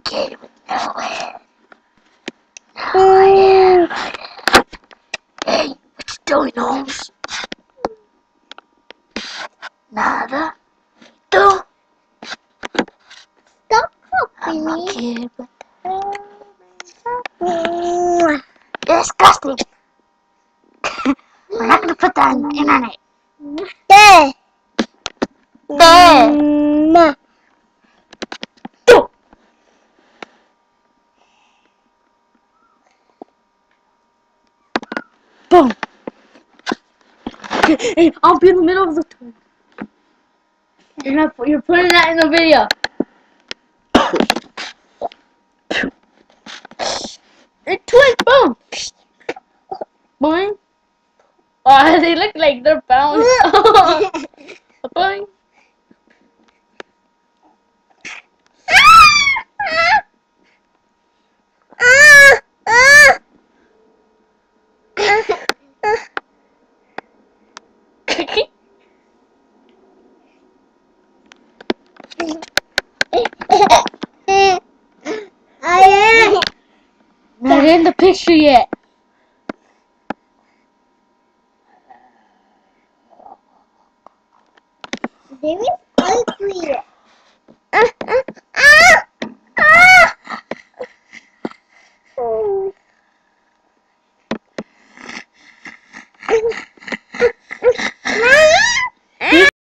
kid with no hair. No hair. Hey, what you doing, Holmes? Nada. Do. Stop I'm a copying kid with me. disgusting. We're not gonna put that on the internet. There. There. Do. Boom. Hey, I'll be in the middle of the twin. You're putting that in the video. It twins, boom. Boing. Oh, they look like they're bound. Boing. Not in the picture yet.